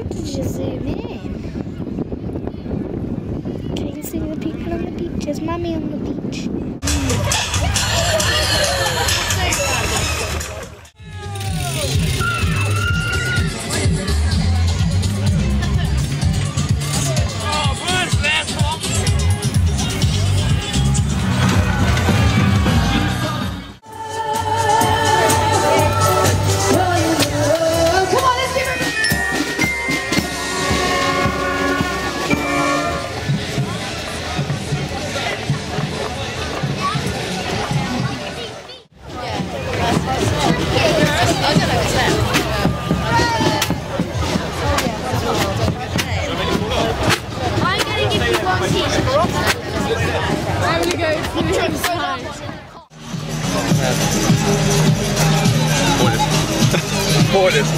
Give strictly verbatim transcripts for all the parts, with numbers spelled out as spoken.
Just zoom in. Can you see the people on the beach? There's Mummy on the beach. I'm gonna go through inside. What is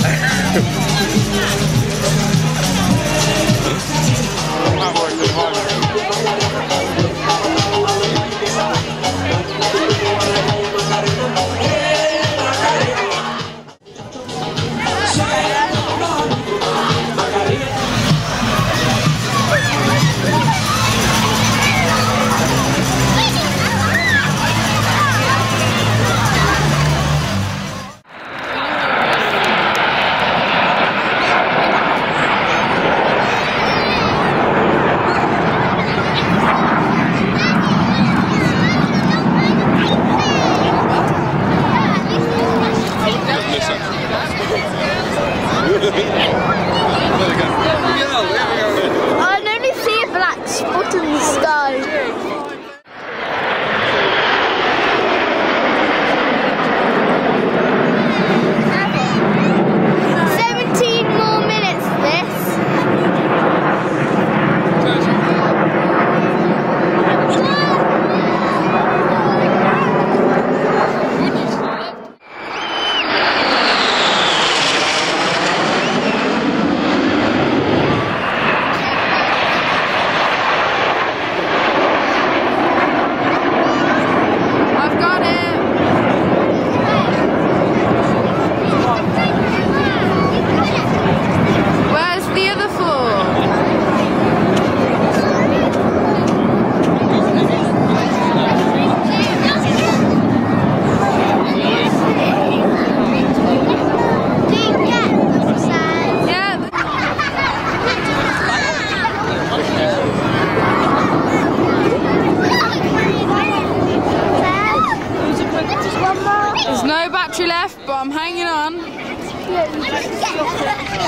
I can only see a black spot in the sky. Seventeen more minutes this. There's no battery left, but I'm hanging on. Yeah,